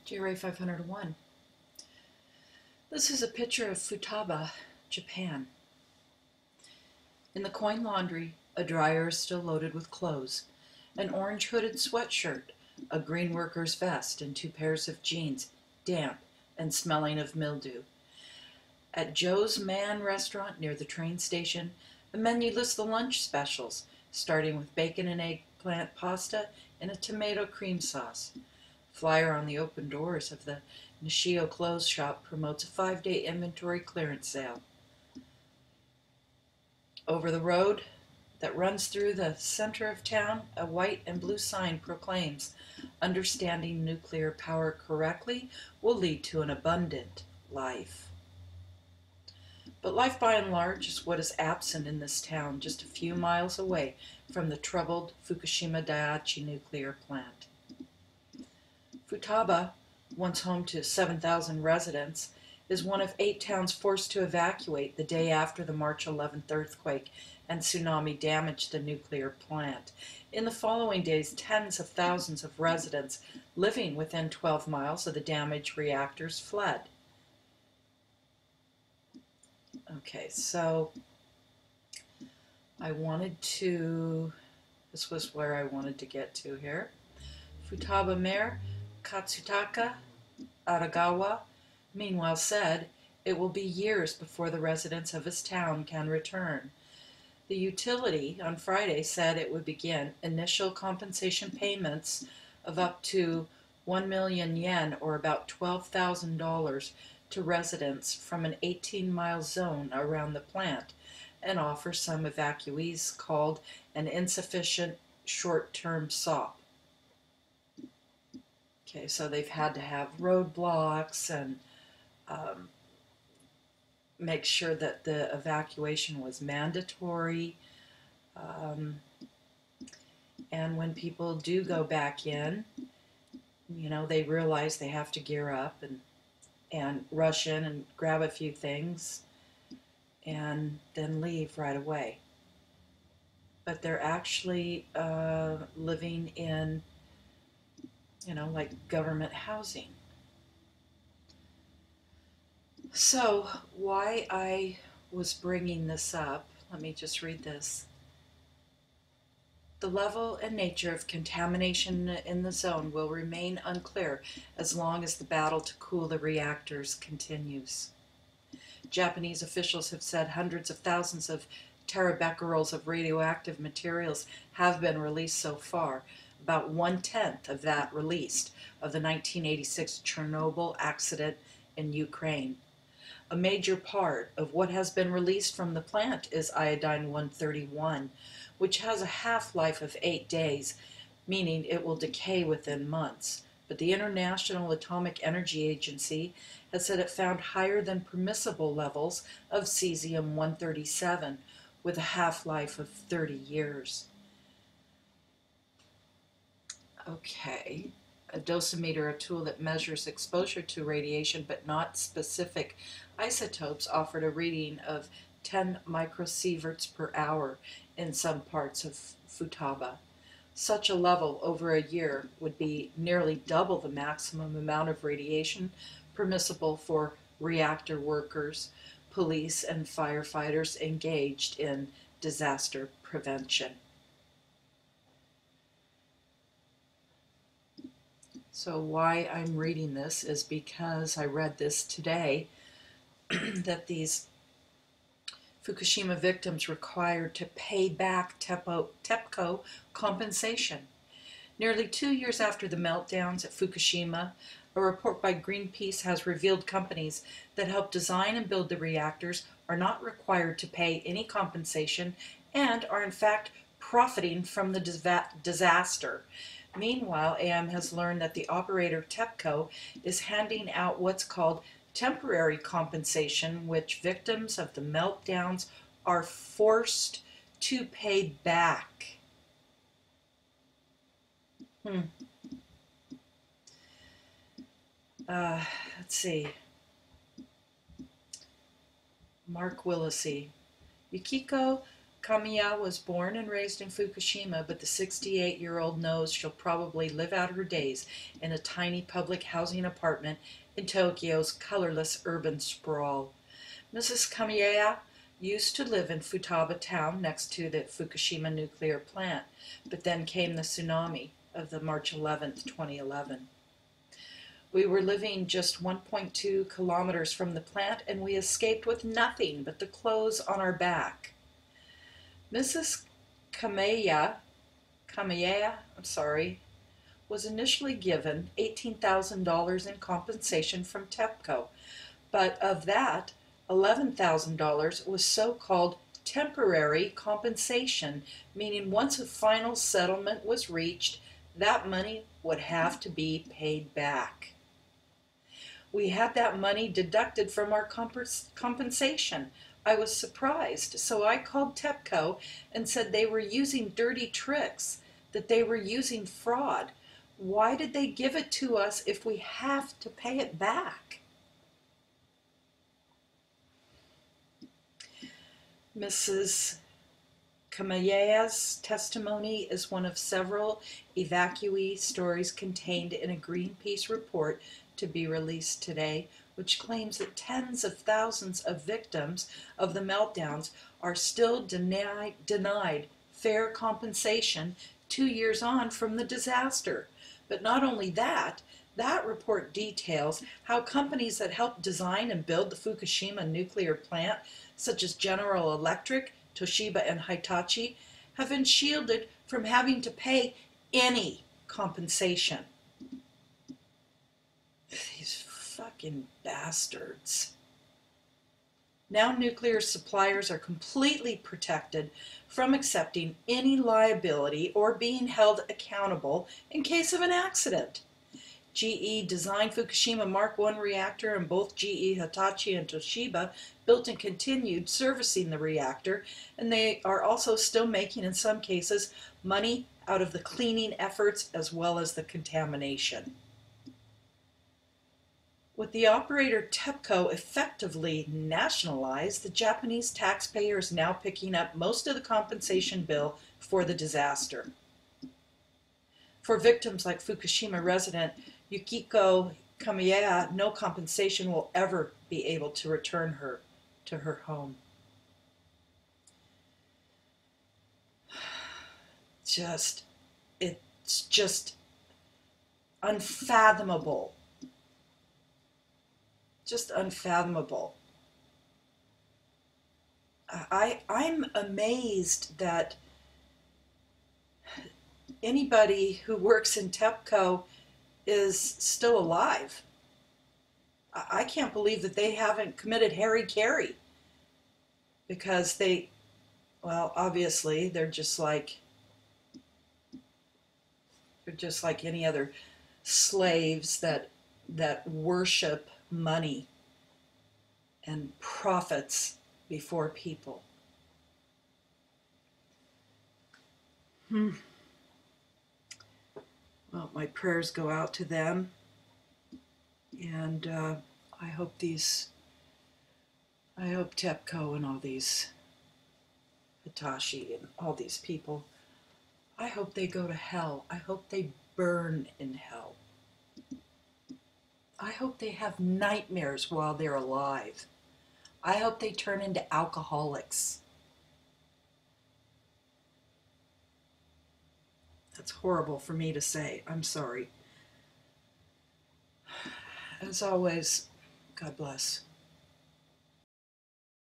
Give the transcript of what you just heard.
GRA 501. This is a picture of Futaba, Japan. In the coin laundry, a dryer is still loaded with clothes, an orange hooded sweatshirt, a green worker's vest, and 2 pairs of jeans, damp and smelling of mildew. At Joe's Man restaurant near the train station, the menu lists the lunch specials, starting with bacon and eggplant pasta and a tomato cream sauce. Flyer on the open doors of the Nishio clothes shop promotes a 5-day inventory clearance sale. Over the road that runs through the center of town, a white and blue sign proclaims, "Understanding nuclear power correctly will lead to an abundant life." But life by and large is what is absent in this town just a few miles away from the troubled Fukushima Daiichi nuclear plant. Futaba, once home to 7,000 residents, is one of 8 towns forced to evacuate the day after the March 11th earthquake and tsunami damaged the nuclear plant. In the following days, tens of thousands of residents living within 12 miles of the damaged reactors fled. Okay, so this was where I wanted to get to here. Futaba Mayor Katsutaka Idogawa, meanwhile, said it will be years before the residents of his town can return. The utility on Friday said it would begin initial compensation payments of up to 1 million yen, or about $12,000, to residents from an 18-mile zone around the plant, and offer some evacuees called an insufficient short-term SOP. Okay, so they've had to have roadblocks and make sure that the evacuation was mandatory. And when people do go back in, they realize they have to gear up and rush in and grab a few things and then leave right away. But they're actually living in like government housing. So why I was bringing this up, let me just read this. The level and nature of contamination in the zone will remain unclear as long as the battle to cool the reactors continues. Japanese officials have said hundreds of thousands of terabecquerels of radioactive materials have been released so far, about 1/10 of that released of the 1986 Chernobyl accident in Ukraine. A major part of what has been released from the plant is iodine-131, which has a half-life of 8 days, meaning it will decay within months. But the International Atomic Energy Agency has said it found higher than permissible levels of cesium-137, with a half-life of 30 years. Okay, a dosimeter, a tool that measures exposure to radiation but not specific isotopes, offered a reading of 10 microsieverts per hour in some parts of Futaba. Such a level over a year would be nearly double the maximum amount of radiation permissible for reactor workers, police, and firefighters engaged in disaster prevention. So why I'm reading this is because I read this today that these Fukushima victims required to pay back Tepco compensation. Nearly 2 years after the meltdowns at Fukushima, a report by Greenpeace has revealed companies that helped design and build the reactors are not required to pay any compensation and are in fact profiting from the disaster. Meanwhile, AM has learned that the operator Tepco is handing out what's called temporary compensation, which victims of the meltdowns are forced to pay back. Let's see. Mark Willisey. Yukiko Kameya was born and raised in Fukushima, but the 68-year-old knows she'll probably live out her days in a tiny public housing apartment in Tokyo's colorless urban sprawl. Mrs. Kameya used to live in Futaba town next to the Fukushima nuclear plant, but then came the tsunami of the March 11th, 2011. We were living just 1.2 kilometers from the plant, and we escaped with nothing but the clothes on our back. Mrs. Kameya, was initially given $18,000 in compensation from Tepco, but of that, $11,000 was so-called temporary compensation, meaning once a final settlement was reached, that money would have to be paid back. We had that money deducted from our compensation. I was surprised, so I called Tepco and said they were using dirty tricks, that they were using fraud. Why did they give it to us if we have to pay it back? Mrs. Kameya's testimony is one of several evacuee stories contained in a Greenpeace report to be released today, which claims that tens of thousands of victims of the meltdowns are still denied fair compensation 2 years on from the disaster. But not only that, that report details how companies that helped design and build the Fukushima nuclear plant, such as General Electric, Toshiba, and Hitachi, have been shielded from having to pay any compensation. These fucking bastards. Now nuclear suppliers are completely protected from accepting any liability or being held accountable in case of an accident. GE designed Fukushima Mark I reactor, and both GE, Hitachi, and Toshiba built and continued servicing the reactor, and they are also still making, in some cases, money out of the cleaning efforts as well as the contamination. With the operator Tepco effectively nationalized, the Japanese taxpayer is now picking up most of the compensation bill for the disaster. For victims like Fukushima resident Yukiko Kameya, no compensation will ever be able to return her to her home. It's just unfathomable. Just unfathomable. I'm amazed that anybody who works in Tepco is still alive. I can't believe that they haven't committed hara-kiri, because obviously they're just like any other slaves that worship money and profits before people. Well, my prayers go out to them, and I hope Tepco and all these Hitachi and all these people, I hope they go to hell. I hope they burn in hell. I hope they have nightmares while they're alive. I hope they turn into alcoholics. That's horrible for me to say. I'm sorry. As always, God bless.